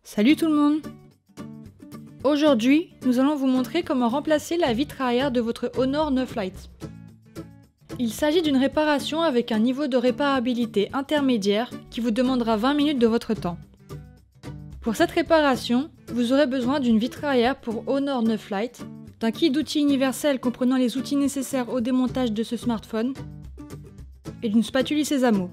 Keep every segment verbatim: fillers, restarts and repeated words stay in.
Salut tout le monde! Aujourd'hui, nous allons vous montrer comment remplacer la vitre arrière de votre Honor neuf Lite. Il s'agit d'une réparation avec un niveau de réparabilité intermédiaire qui vous demandera vingt minutes de votre temps. Pour cette réparation, vous aurez besoin d'une vitre arrière pour Honor neuf Lite, d'un kit d'outils universel comprenant les outils nécessaires au démontage de ce smartphone et d'une spatule Sésamo.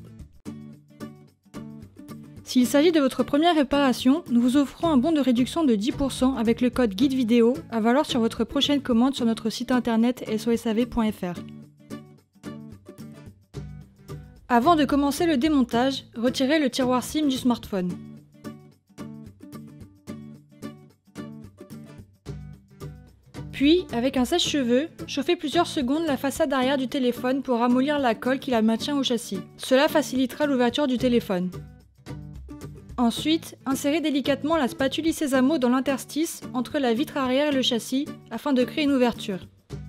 S'il s'agit de votre première réparation, nous vous offrons un bon de réduction de dix pour cent avec le code guide vidéo à valoir sur votre prochaine commande sur notre site internet S O S A V point F R. Avant de commencer le démontage, retirez le tiroir SIM du smartphone. Puis, avec un sèche-cheveux, chauffez plusieurs secondes la façade arrière du téléphone pour ramollir la colle qui la maintient au châssis. Cela facilitera l'ouverture du téléphone. Ensuite, insérez délicatement la spatule Sésamo dans l'interstice entre la vitre arrière et le châssis afin de créer une ouverture.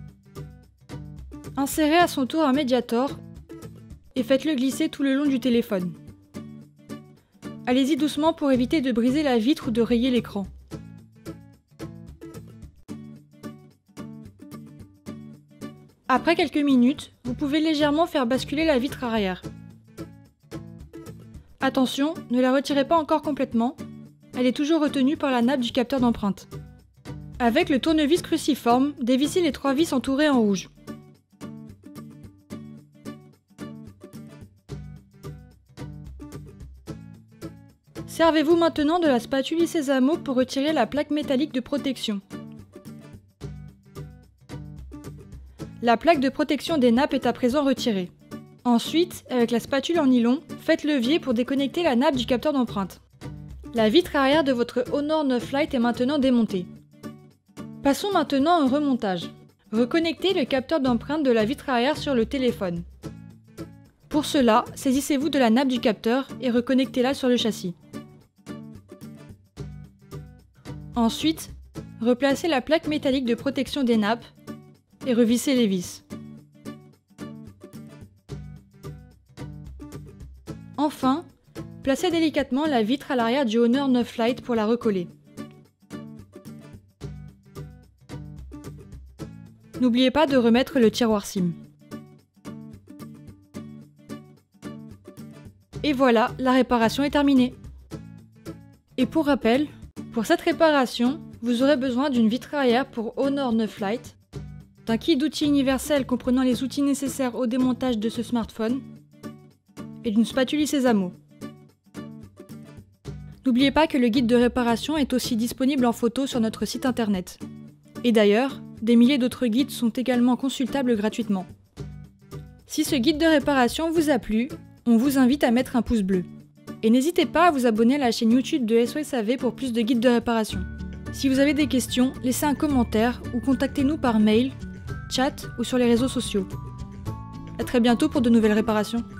Insérez à son tour un médiator et faites-le glisser tout le long du téléphone. Allez-y doucement pour éviter de briser la vitre ou de rayer l'écran. Après quelques minutes, vous pouvez légèrement faire basculer la vitre arrière. Attention, ne la retirez pas encore complètement, elle est toujours retenue par la nappe du capteur d'empreinte. Avec le tournevis cruciforme, dévissez les trois vis entourées en rouge. Servez-vous maintenant de la spatule Sésamo pour retirer la plaque métallique de protection. La plaque de protection des nappes est à présent retirée. Ensuite, avec la spatule en nylon, faites levier pour déconnecter la nappe du capteur d'empreinte. La vitre arrière de votre Honor neuf Lite est maintenant démontée. Passons maintenant au remontage. Reconnectez le capteur d'empreinte de la vitre arrière sur le téléphone. Pour cela, saisissez-vous de la nappe du capteur et reconnectez-la sur le châssis. Ensuite, replacez la plaque métallique de protection des nappes et revissez les vis. Enfin, placez délicatement la vitre à l'arrière du Honor neuf Lite pour la recoller. N'oubliez pas de remettre le tiroir SIM. Et voilà, la réparation est terminée. Et pour rappel, pour cette réparation, vous aurez besoin d'une vitre arrière pour Honor neuf Lite, d'un kit d'outils universel comprenant les outils nécessaires au démontage de ce smartphone, et d'une spatule Sésamo. N'oubliez pas que le guide de réparation est aussi disponible en photo sur notre site internet. Et d'ailleurs, des milliers d'autres guides sont également consultables gratuitement. Si ce guide de réparation vous a plu, on vous invite à mettre un pouce bleu. Et n'hésitez pas à vous abonner à la chaîne YouTube de S O S A V pour plus de guides de réparation. Si vous avez des questions, laissez un commentaire ou contactez-nous par mail, chat ou sur les réseaux sociaux. À très bientôt pour de nouvelles réparations.